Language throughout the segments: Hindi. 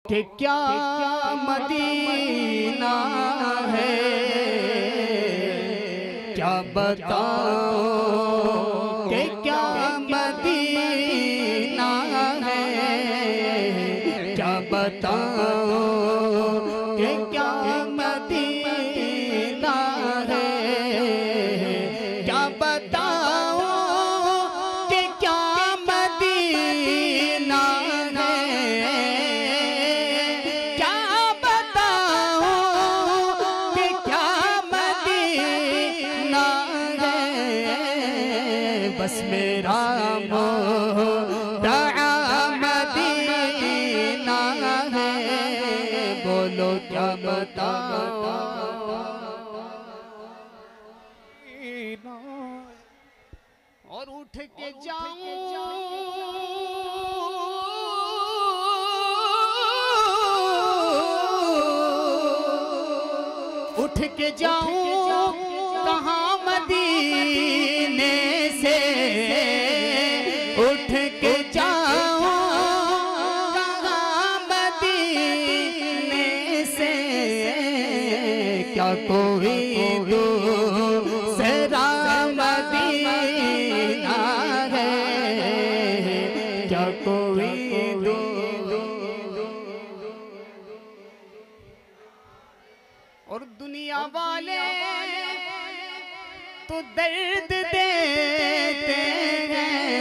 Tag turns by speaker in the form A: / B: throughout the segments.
A: कि क्या मदीना है, क्या बताऊं कि क्या मदीना है, क्या बताऊं कि क्या मदीना है, क्या बताऊं कि क्या मदीना है, क्या बताऊं कि क्या मदीना है। बस मेरा मुद्दा मदीना है, बोलो क्या बताऊं। और उठ के जाऊं उठ के जाऊं कहाँ मदीने से, उठ के जाऊं कहाँ मदीने से, क्या कोई दूसरा मदीना है, क्या कोई और दुनिया वाले तो दर्द देते हैं,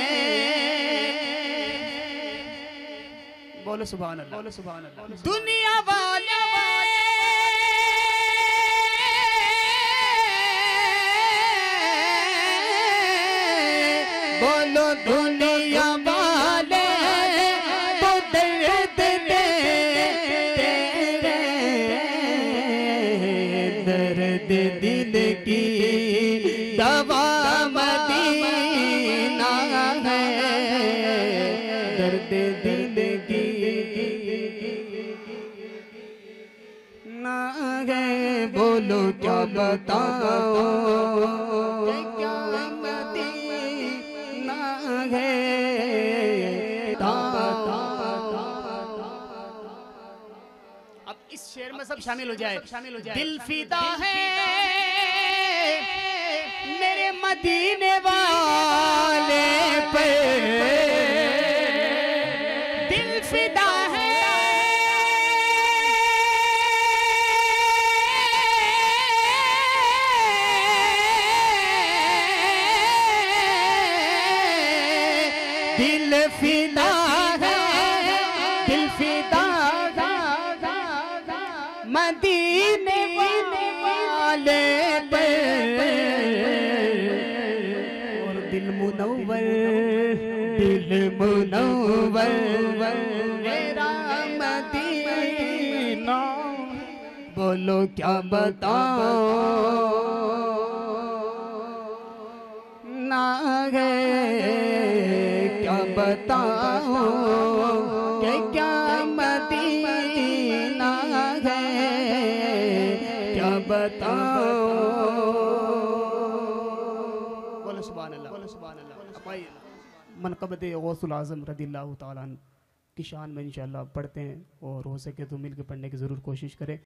A: बोलो सुभान अल्लाह, बोलो सुभान अल्लाह। दुनिया वाले बोलो दुनिया वाले तो दर्द देते हैं, दर्द दिल की दवा मदीना है, दर्द दिल की ना है, बोलो क्या बताओ क्या मदीना है। अब इस शेर में सब शामिल हो जाए, दिल फिदा है मेरे मदीने वाले पे, दिल फिदा है दिल फिदा है, दिल फिदा मदीने वाले पे, और दिल मुनव्वर मेरा मदीना, बोलो क्या बताओ ना है, क्या बताओ कि क्या मदीना है, क्या बताओ। बोलो सुभान अल्लाह, बोलो सुभान अल्लाह। मनक़बत गौसुल आज़म रज़ियल्लाहु ताला अन्हु की शान में इंशाअल्लाह पढ़ते हैं, और हो सके तो मिल के पढ़ने की ज़रूर कोशिश करें।